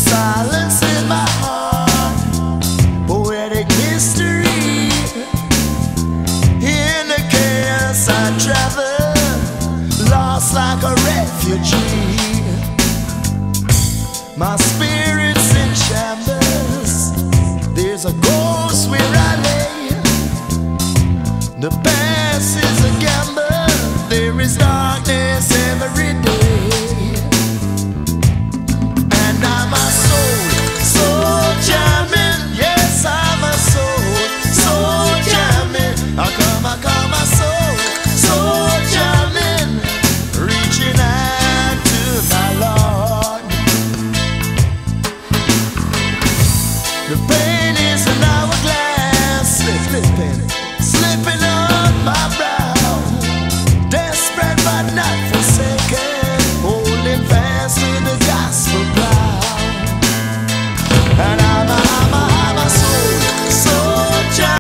silence in my heart, poetic mystery. In the chaos I travel, lost like a refugee. My spirit's in shambles, there's a ghost where I lay. The past is a gamble, there is darkness every day. And I'm a soul jamming, yes I'm a soul jamming. I come a soul jamming, reaching out to my Lord. The pain